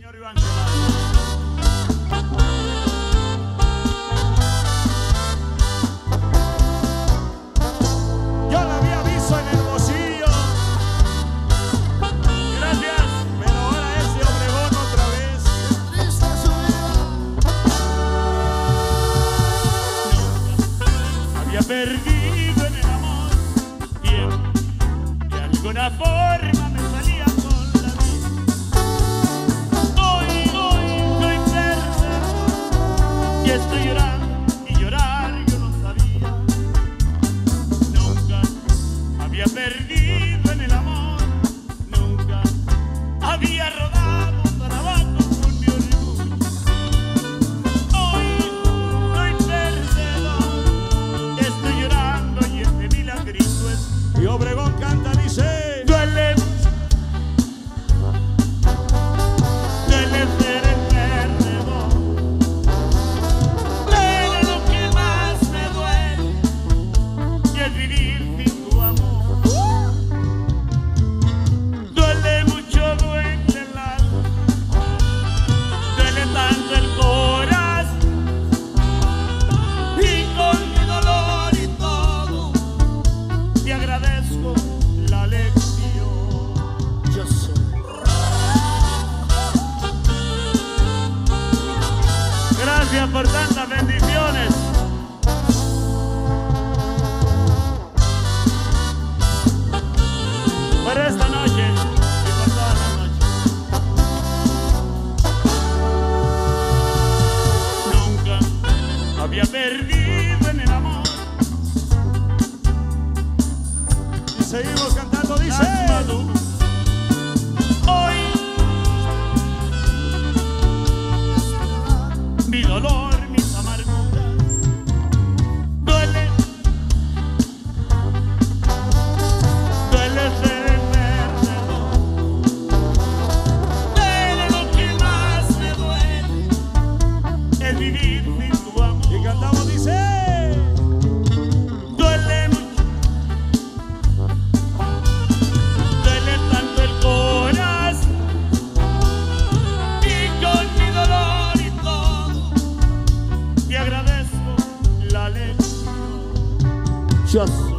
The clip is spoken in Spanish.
señor Iván Celada. Yo la había visto en Hermosillo. Gracias, pero ahora es de Obregón otra vez. Triste su vida. Había perdido en el amor tiempo, de alguna forma me salía con la vida. Hoy soy perdedor y estoy llorando y llorar yo no sabía. Nunca había perdido en el amor, nunca había rodado para abajo con mi orgullo. Hoy soy perdedor, estoy llorando y este milagrito es. Y Obregón canta, dice: duele ser el perdedor, pero lo que más me duele y es vivir sin tu amor. Duele mucho, duele el alma, duele tanto el corazón, y con mi dolor y todo te agradezco la lección. Yo soy. Gracias por tantas bendiciones. Por esta noche y por todas las noches. Nunca había perdido en el amor. Y seguimos cantando, dice: hoy mi dolor, mis amarguras, duele ser el perdedor, pero lo que más me duele es vivir sin tu amor. Y cantamos, dice: duele mucho, duele tanto el corazón, y con mi dolor y todo te agradezco la lección. Yo soy.